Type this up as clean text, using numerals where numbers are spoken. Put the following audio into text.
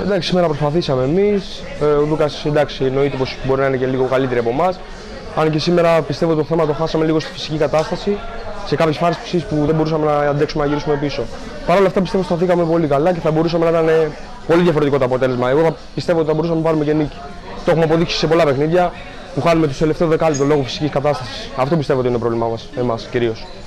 Εντάξει, σήμερα προσπαθήσαμε εμείς. Ο Λούκας εντάξει, εννοείται πως μπορεί να είναι και λίγο καλύτεροι από εμάς. Αν και σήμερα πιστεύω ότι το θέμα το χάσαμε λίγο στη φυσική κατάσταση. Σε κάποιες φάσεις που δεν μπορούσαμε να αντέξουμε να γυρίσουμε πίσω. Παρ' όλα αυτά πιστεύω ότι σταθήκαμε πολύ καλά και θα μπορούσαμε να ήταν πολύ διαφορετικό το αποτέλεσμα. Εγώ πιστεύω ότι θα μπορούσαμε να πάρουμε και νίκη. Το έχουμε αποδείξει σε πολλά παιχνίδια που χάνουμε τους τελευταίους δεκάλεπτους λόγω φυσικής κατάστασης. Αυτό πιστεύω ότι είναι το πρόβλημά μας, εμάς κυρίως.